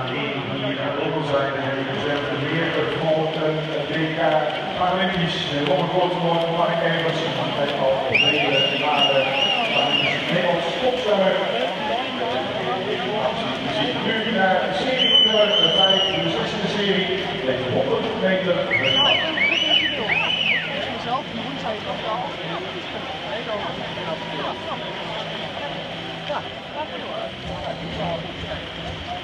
die naar de overzijde hebben gezet. Weer bijvoorbeeld een WK Paralympisch rollercoaster, mag ik even zien. Hij heeft al geleden waarde Nederlands topsneller. We zien nu naar de serie nummer 5, de 6e serie, met 100 meter. Ja,